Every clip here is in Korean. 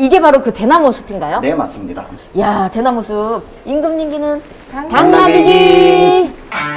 이게 바로 그 대나무 숲인가요? 네, 맞습니다. 야, 대나무 숲. 임금님기는 당나귀기.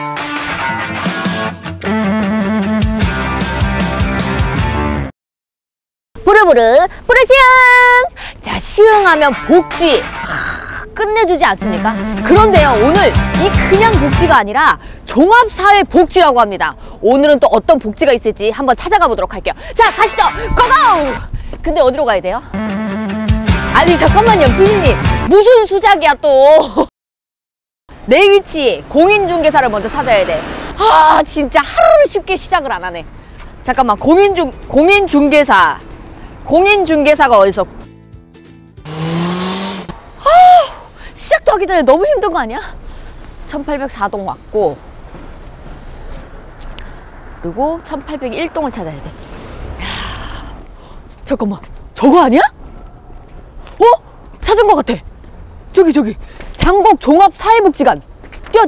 부르부르 부르시흥. 자, 시흥하면 복지 끝내주지 않습니까? 그런데요, 오늘 이 그냥 복지가 아니라 종합사회복지라고 합니다. 오늘은 또 어떤 복지가 있을지 한번 찾아가 보도록 할게요. 자, 가시죠. 고고! 근데 어디로 가야 돼요? 아니, 잠깐만요, 피디님. 무슨 수작이야 또. 내 위치 공인중개사를 먼저 찾아야 돼. 아, 진짜 하루를 쉽게 시작을 안 하네. 잠깐만, 공인중개사가 어디서? 시작도 하기 전에 너무 힘든 거 아니야? 1804동 왔고, 그리고 1801동을 찾아야 돼. 야, 잠깐만, 저거 아니야? 어? 찾은 것 같아. 저기 장곡 종합사회복지관. 뛰어.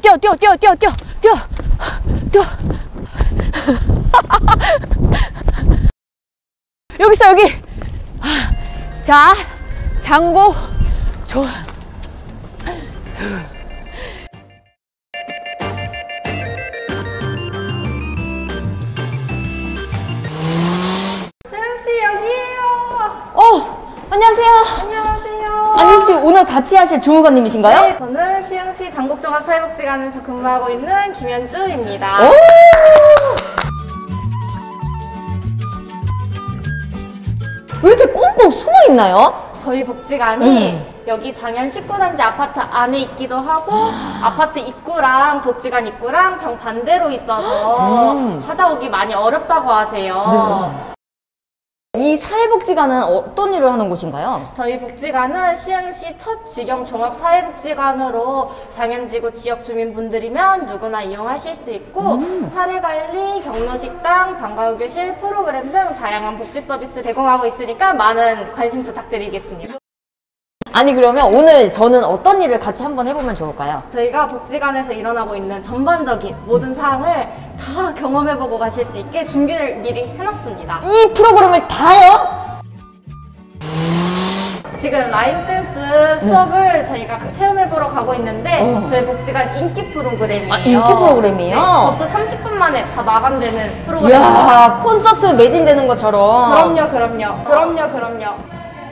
여기 있어, 여기. 자, 장곡 세영씨 여기에요. 안녕하세요. 안녕하세요. 아니, 혹시 오늘 같이 하실 주무관님이신가요? 네, 저는 시흥시 장곡종합사회복지관에서 근무하고 있는 김현주입니다. 오! 왜 이렇게 꽁꽁 숨어 있나요? 저희 복지관이 여기 장현 19단지 아파트 안에 있기도 하고 아파트 입구랑 복지관 입구랑 정반대로 있어서 찾아오기 많이 어렵다고 하세요. 네. 이 사회복지관은 어떤 일을 하는 곳인가요? 저희 복지관은 시흥시 첫 직영 종합사회복지관으로 장현지구 지역 주민분들이면 누구나 이용하실 수 있고 사례관리, 경로식당, 방과후교실, 프로그램 등 다양한 복지 서비스 제공하고 있으니까 많은 관심 부탁드리겠습니다. 아니, 그러면 오늘 저는 어떤 일을 같이 한번 해보면 좋을까요? 저희가 복지관에서 일어나고 있는 전반적인 모든 사항을 다 경험해보고 가실 수 있게 준비를 미리 해놨습니다. 이 프로그램을 다요? 지금 라인 댄스 수업을 저희가 체험해보러 가고 있는데 저희 복지관 인기 프로그램이에요. 인기 프로그램이에요? 네, 접수 30분 만에 다 마감되는 프로그램입니다. 이야, 콘서트 매진되는 것처럼. 그럼요.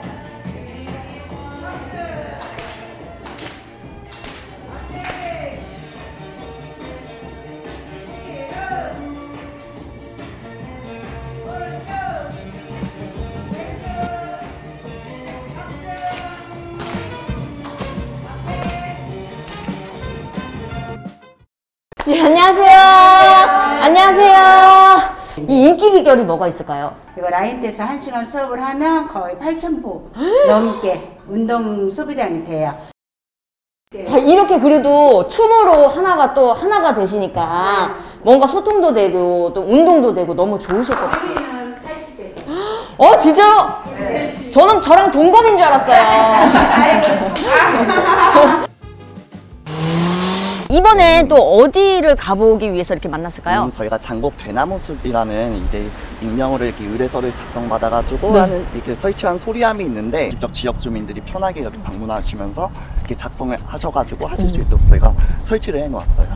예, 안녕하세요. 이 인기 비결이 뭐가 있을까요? 이거 라인 댄스 1시간 수업을 하면 거의 8,000보 넘게 운동 소비량이 돼요. 자, 이렇게 그래도 춤으로 하나가 되시니까 뭔가 소통도 되고 또 운동도 되고 너무 좋으실 것 같아요. 진짜요? 네. 저는 저랑 동갑인 줄 알았어요. 이번엔 또 어디를 가보기 위해서 이렇게 만났을까요? 저희가 장곡 대나무숲이라는 이제 익명으로 이렇게 의뢰서를 작성받아가지고 하는 이렇게 설치한 소리함이 있는데 직접 지역 주민들이 편하게 이렇게 방문하시면서 이렇게 작성을 하셔가지고 하실 수 있도록 저희가 설치를 해놓았어요.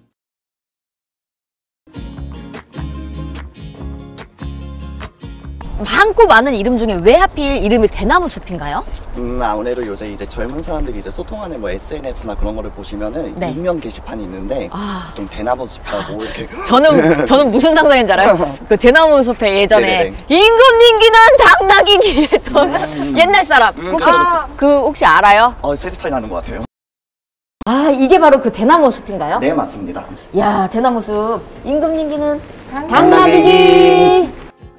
많고 많은 이름 중에 왜 하필 이름이 대나무 숲인가요? 아무래도 요새 이제 젊은 사람들이 이제 소통하는 뭐 SNS나 그런 거를 보시면은 네. 익명 게시판이 있는데 좀 대나무 숲이라고 이렇게 저는 무슨 상상인지 알아요? 그 대나무 숲에 예전에 네네네. 임금님기는 당나귀기 했던 옛날 사람 혹시 알아요? 세대 차이 나는 것 같아요. 이게 바로 그 대나무 숲인가요? 네, 맞습니다. 야, 대나무 숲. 임금님기는 당나귀기.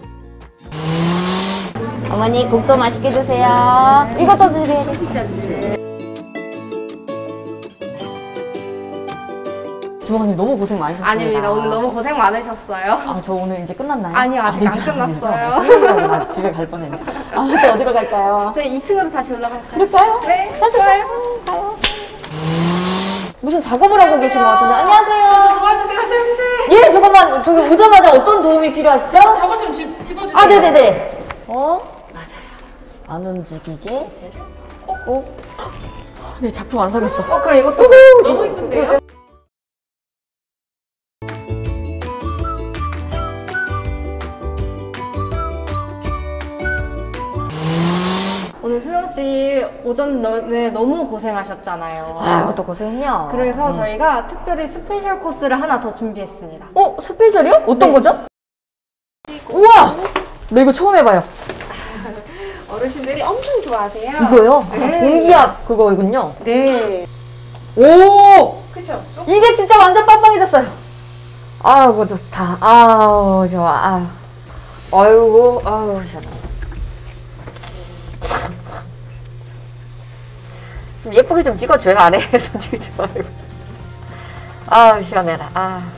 어머니, 국도 맛있게 드세요. 이것도 드세요. 주방님 너무 고생 많으셨습니다. 아닙니다. 오늘 너무 고생 많으셨어요. 저 오늘 이제 끝났나요? 아니요, 아직 안 끝났어요. 나 집에 갈 뻔했네. 또 어디로 갈까요? 저희 2층으로 다시 올라갈까요? 그럴까요? 네, 좋아요. 가요. 무슨 작업을 하고 계신 것 같은데. 안녕하세요. 도와주세요, 세영씨. 예, 잠깐만. 저기 오자마자 어떤 도움이 필요하시죠? 저거 좀 집어주세요. 네네네. 안 움직이게 꼭. 네, 작품 완성했어. 그럼 이것도 너무 이쁜데요? 오늘 수영 씨 오전 내내 너무 고생하셨잖아요. 아유, 또 고생했냐. 그래서 저희가 특별히 스페셜 코스를 하나 더 준비했습니다. 스페셜이요? 어떤 거죠? 우와! 나 이거 처음 해봐요. 어르신들이 엄청 좋아하세요. 이거요? 네. 공기압 그거이군요. 네. 오! 그쵸? 이게 진짜 완전 빵빵해졌어요. 아이고, 좋다. 아우, 좋아. 아이고, 아우, 시원해. 좀 예쁘게 좀 찍어줘요, 아래에서 찍지 말고. 아우, 시원해라.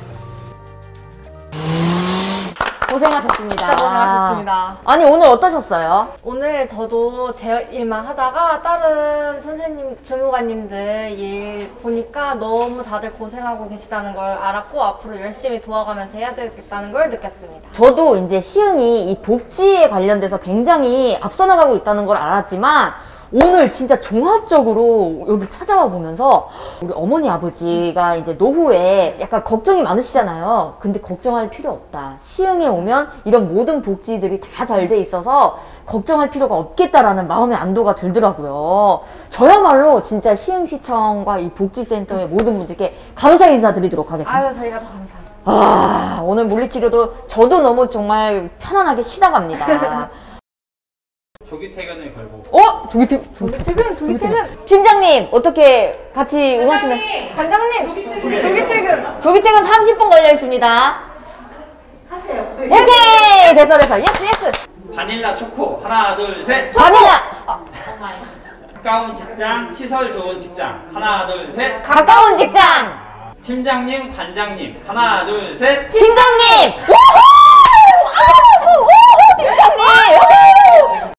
고생하셨습니다. 진짜 고생하셨습니다. 아니, 오늘 어떠셨어요? 오늘 저도 제 일만 하다가 다른 선생님, 주무관님들 일 보니까 너무 다들 고생하고 계시다는 걸 알았고 앞으로 열심히 도와가면서 해야 되겠다는 걸 느꼈습니다. 저도 이제 시흥이 이 복지에 관련돼서 굉장히 앞서 나가고 있다는 걸 알았지만 오늘 진짜 종합적으로 여기 찾아와 보면서 우리 어머니 아버지가 이제 노후에 약간 걱정이 많으시잖아요. 근데 걱정할 필요 없다. 시흥에 오면 이런 모든 복지들이 다 잘 돼 있어서 걱정할 필요가 없겠다라는 마음의 안도가 들더라고요. 저야말로 진짜 시흥시청과 이 복지센터의 모든 분들께 감사 인사드리도록 하겠습니다. 아유, 저희가 더 감사합니다. 오늘 물리치료도 저도 너무 정말 편안하게 쉬다 갑니다. 조기 퇴근을 걸고. 조기 조기퇴근! 팀장님 어떻게 같이 응하시면 관장님! 조기퇴근! 조기 퇴근 30분 걸려 있습니다. 하세요. 오케이 됐어 예스. 바닐라 초코 하나 둘 셋. 바닐라 가까운 직장 시설 좋은 직장 하나 둘 셋. 가까운 직장 팀장님 관장님 하나 둘 셋. 팀장님 우후! 팀장님 우후!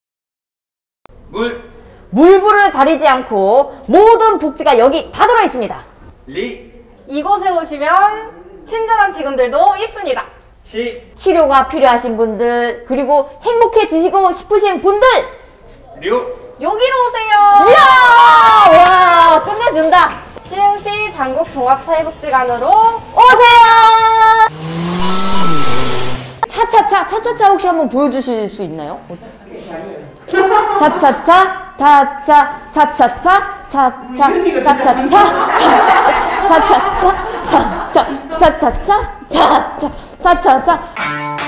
물불을 가리지 않고 모든 복지가 여기 다 들어 있습니다. 이곳에 오시면 친절한 직원들도 있습니다. 치료가 필요하신 분들 그리고 행복해지시고 싶으신 분들 여기로 오세요. 이야 와 끝내준다. 시흥시 장국종합사회복지관으로 오세요. 차차차 혹시 한번 보여주실 수 있나요? 차차차 차차차 차차차 차차차 차차차 차차차 차차차